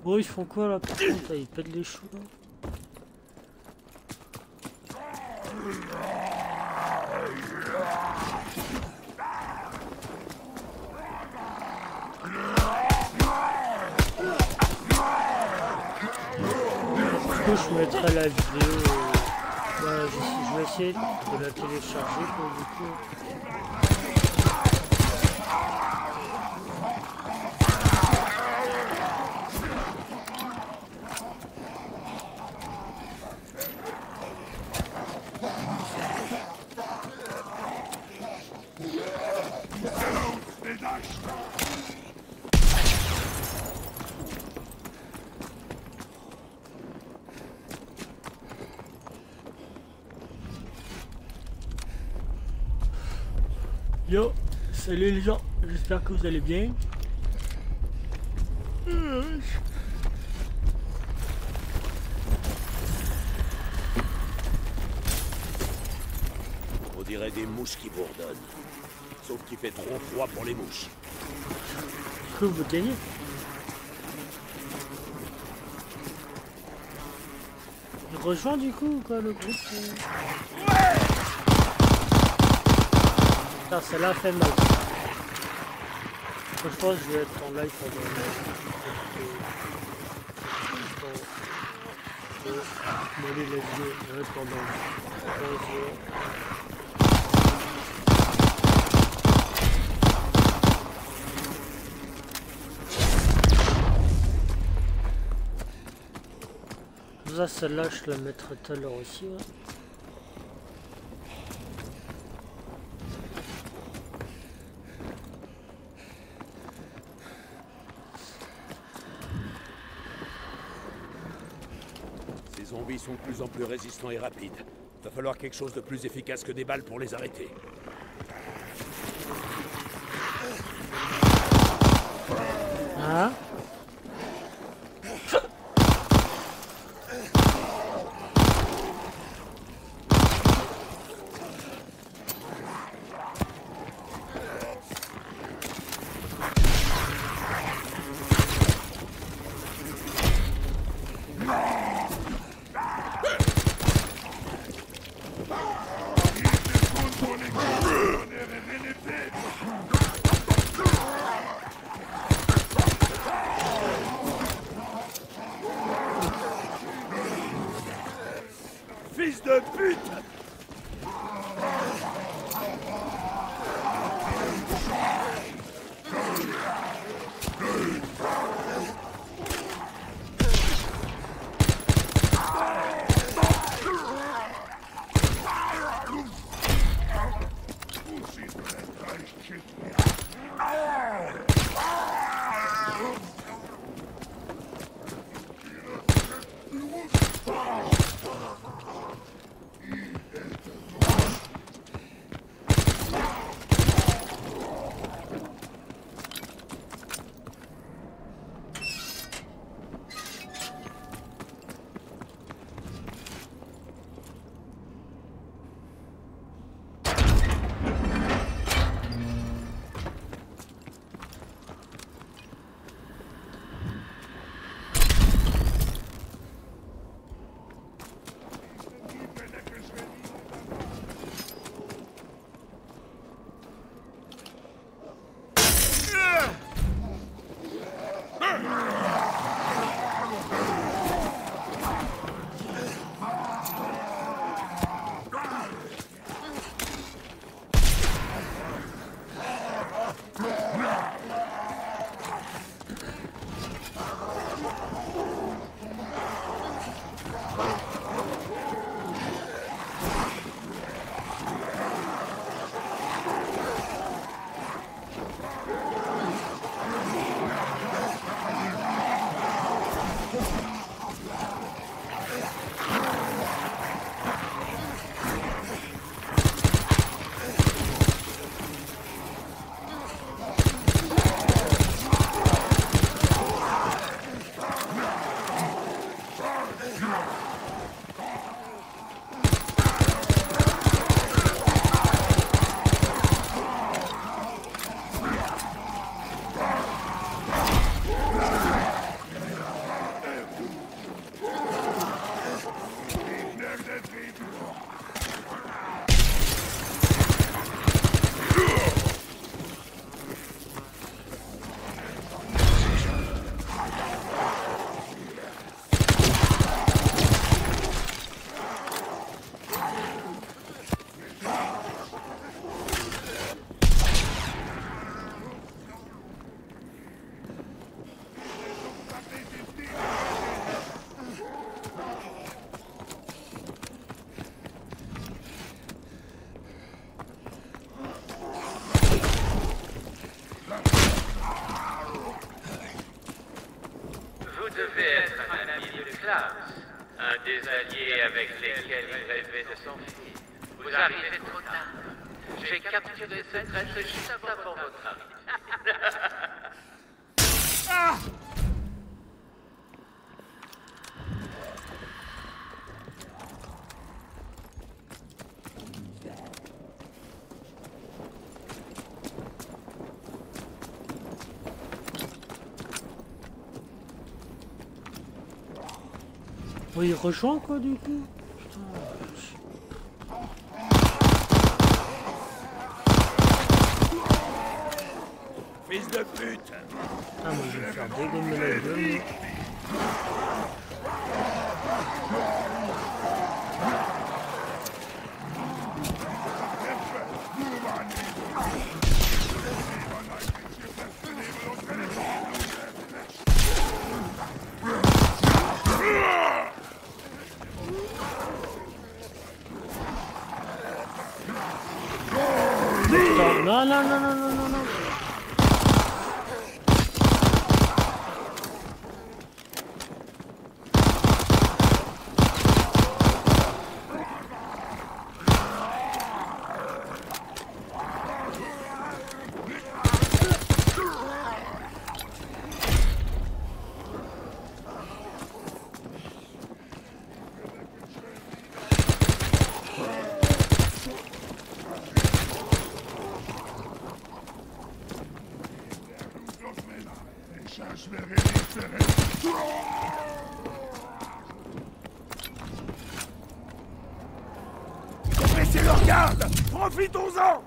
Oh, ils font quoi là? Putain, ils pètent les choux là. Je mettrai la vidéo. Ouais, je vais essayer de la télécharger pour du coup. Yo, salut les gens, j'espère que vous allez bien. On dirait des mouches qui bourdonnent. Sauf qu'il fait trop froid pour les mouches. Du coup, vous gagnez. Il rejoint du coup quoi le groupe Putain, celle-là fait mal. Je pense que je vais être en live pendant le les vidéos, je vais être pendant ça, celle-là, je la mettrai tout à l'heure aussi. Ouais. Ces zombies sont de plus en plus résistants et rapides. Va falloir quelque chose de plus efficace que des balles pour les arrêter. Hein? Des alliés avec lesquels il rêvait de s'enfuir. Vous arrivez trop tard. J'ai capturé cette traître juste avant votre arrivée. Ah! Oui, il rejoint quoi du coup? Putain. Fils de pute! Ah, moi je vais me faire dégommer la gueule. Non, non, non, non, non, non, non. Baissez leur garde! Profitons-en!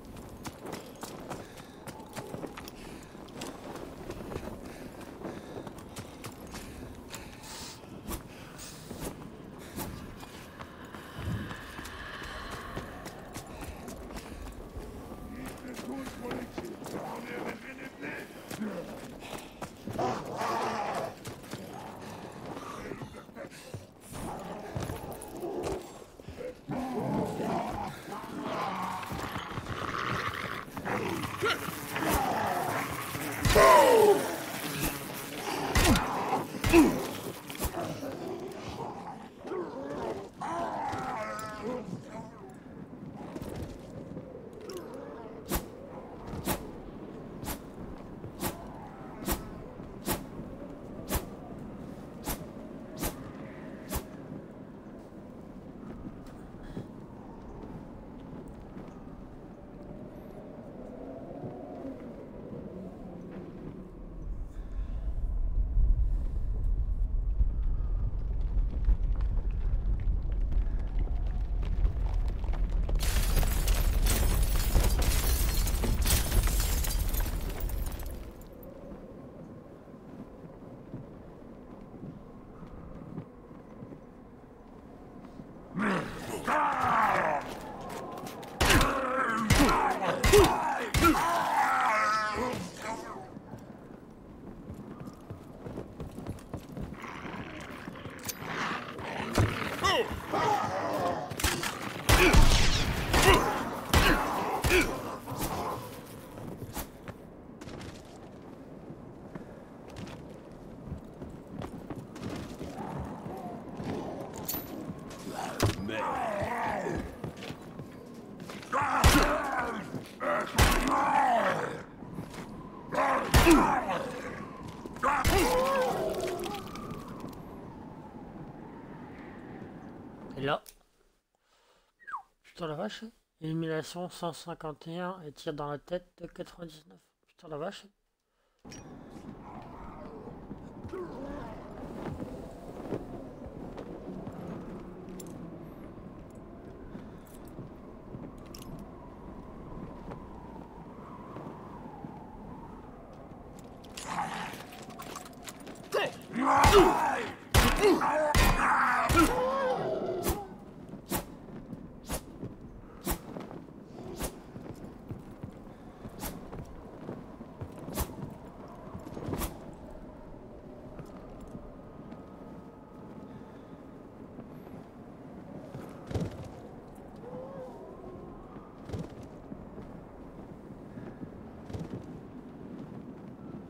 Et là. Putain la vache. Élimination 151 et tir dans la tête de 99. Putain la vache.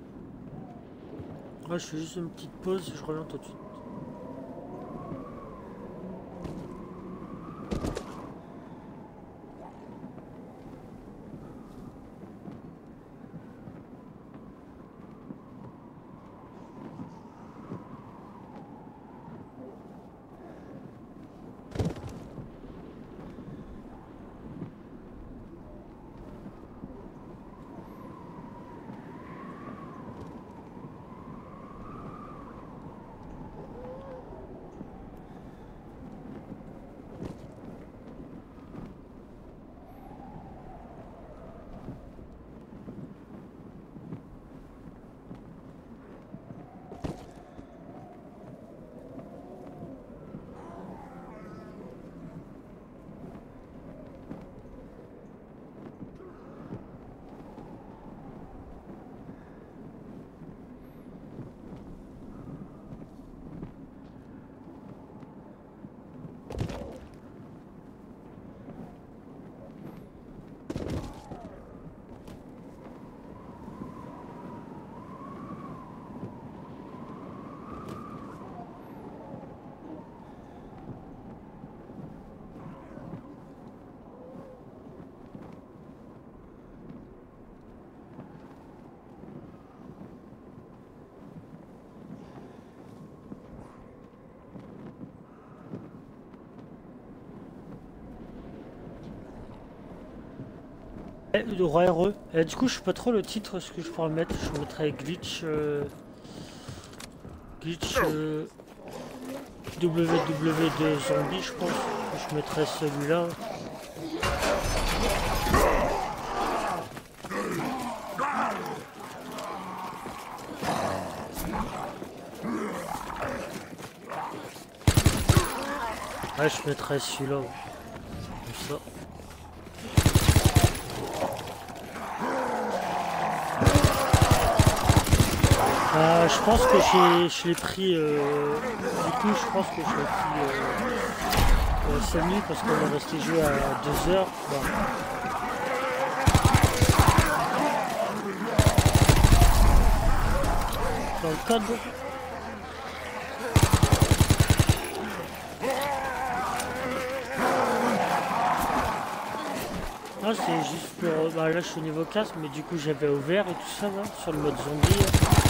Moi je fais juste une petite pause, je reviens tout de suite. Roi RE. Du coup, je sais pas trop le titre, ce que je pourrais mettre. Je mettrais Glitch. Glitch. WW2 Zombie, je pense. Je mettrais celui-là. Ouais, je mettrais celui-là. Comme ça. Je pense que je l'ai pris. Du coup, je pense que je l'ai pris 5 minutes parce qu'on est resté jouer à 2 heures. Bah. Dans le code. Non, c'est juste pour. Bah, là, je suis au niveau 4, mais du coup, j'avais ouvert et tout ça, là, sur le mode zombie.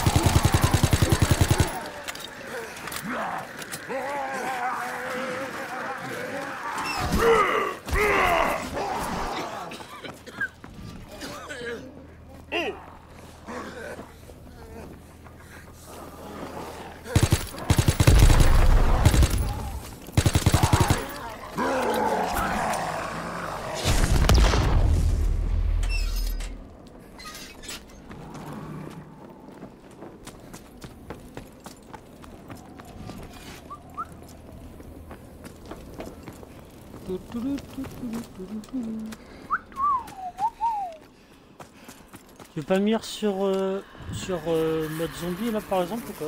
Tu veux pas me lire sur mode zombie là par exemple ou quoi?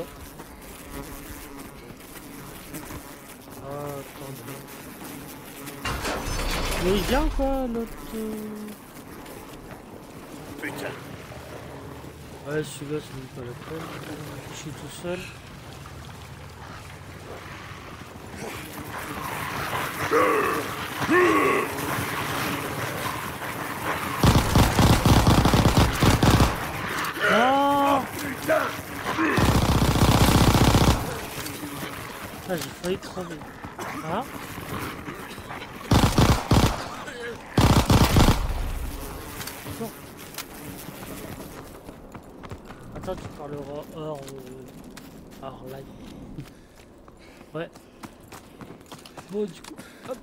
Ah, attends. Mais il vient quoi l'autre Putain. Ouais, celui-là c'est même pas la peine. Je suis tout seul. Ah, j'ai failli crever. Ah. Bon. Attends, tu parleras hors live. Ouais. Bon, du coup, hop.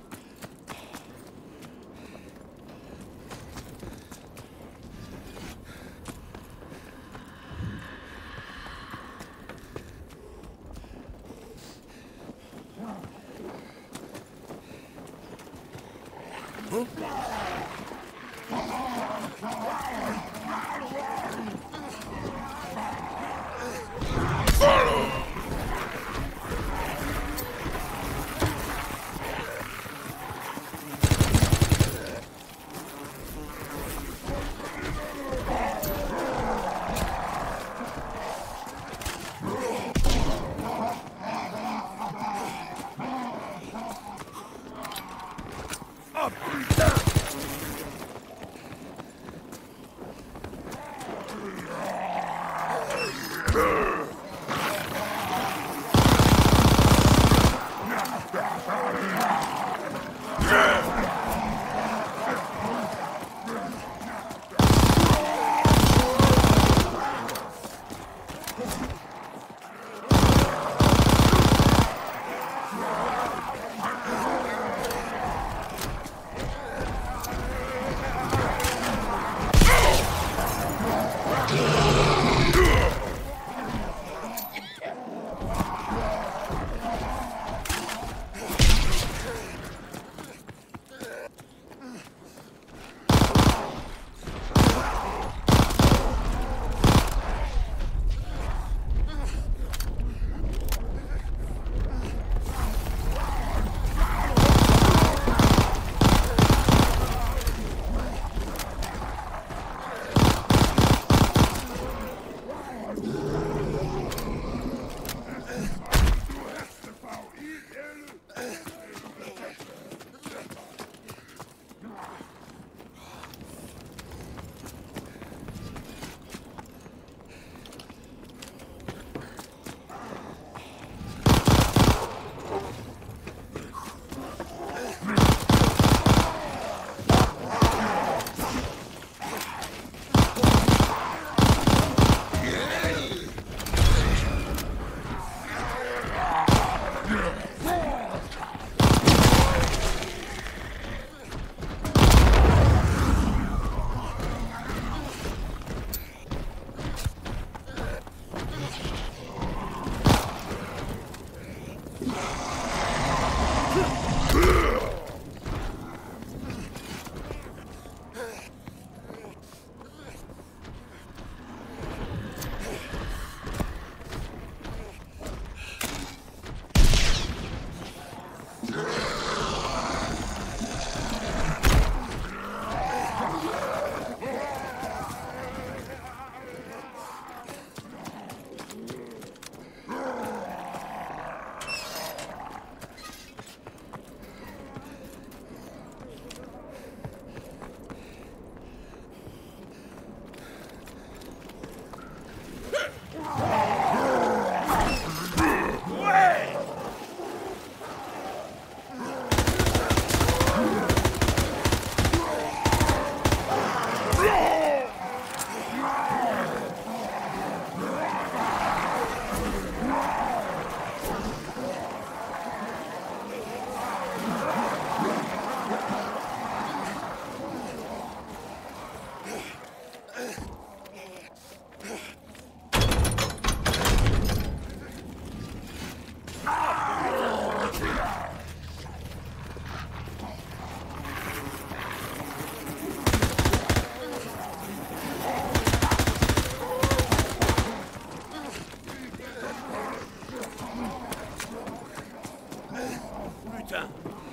Putain!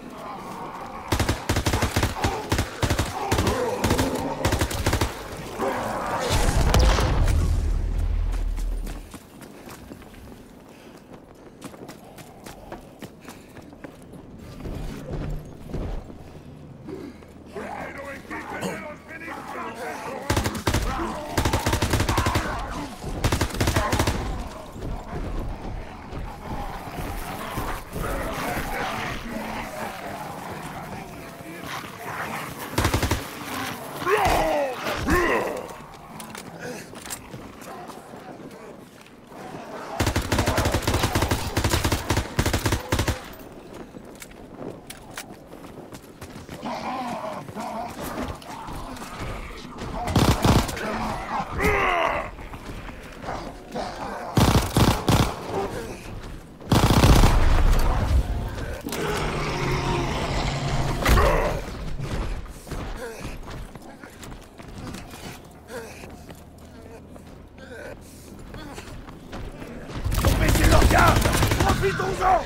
Baissez leur garde! Profitons-en!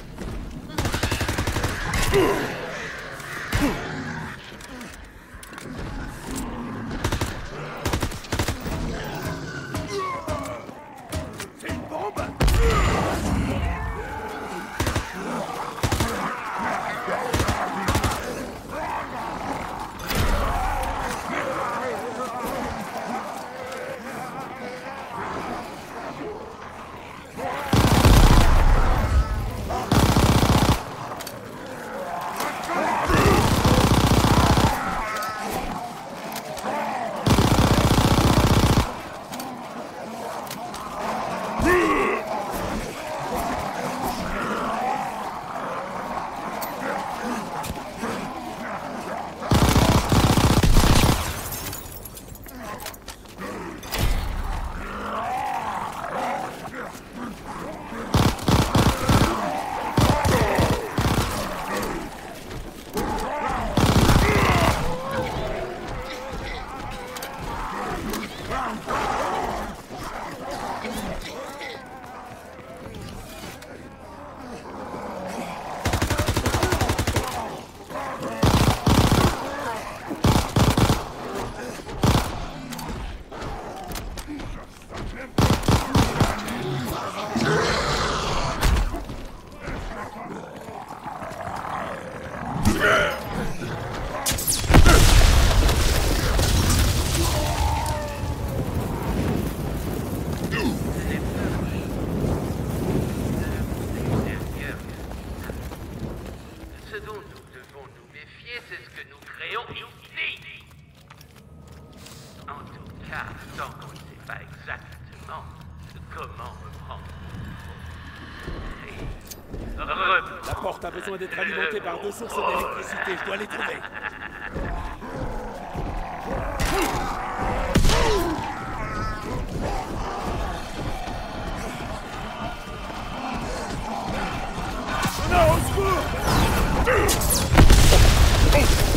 C'est une bombe! Ce dont nous devons nous méfier, c'est ce que nous créons ici. En tout cas, tant qu'on ne sait pas exactement comment reprendre. La porte a besoin d'être alimentée par 2 sources d'électricité. Je dois les trouver. Non, au secours!